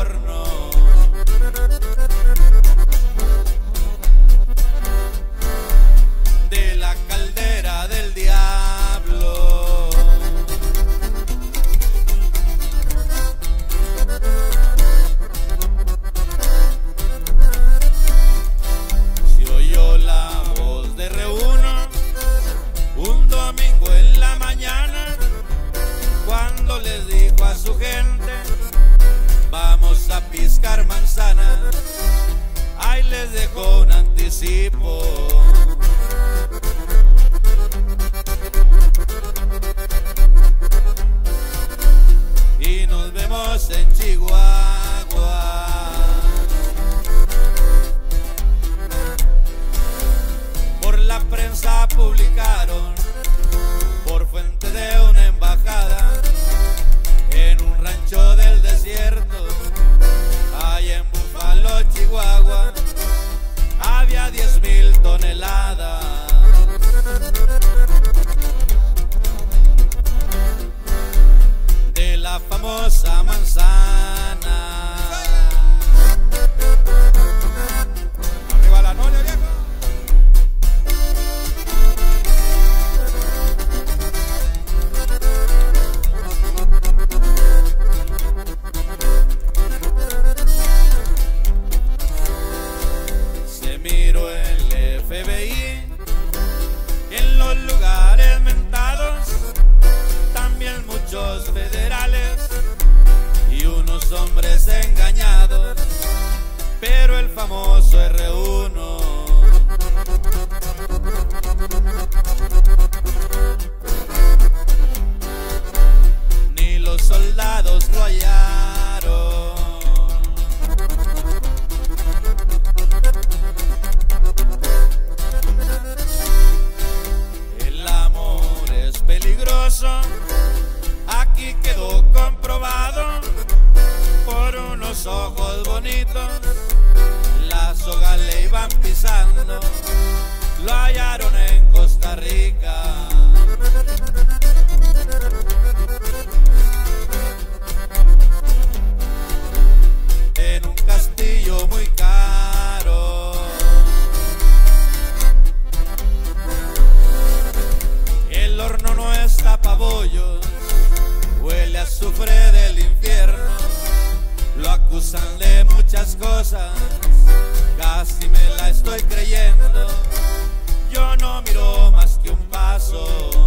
horno. De la caldera del diablo. Se oyó la voz de R1 un domingo en la mañana, cuando les dijo a su gente: vamos a piscar manzana. Ahí les dejó un anticipo. Y nos vemos en Chihuahua. Por la prensa publicaron, por fuente de una embajada, en un rancho del desierto, allá en Búfalo, Chihuahua, había 10,000 toneladas de la famosa manzana. Arriba la noria, viejo. Miró el FBI en los lugares mentados, también muchos federales y unos hombres engañados, pero el famoso R1 ni los soldados lo hallaron. Aquí quedó comprobado por unos ojos bonitos. La soga le iban pisando, lo hallaron en Costa Rica. En un castillo muy caro. El horno no está pa' bollos, huele a azufre del infierno. Lo acusan de muchas cosas, casi me la estoy creyendo. Yo no miro más que un paso.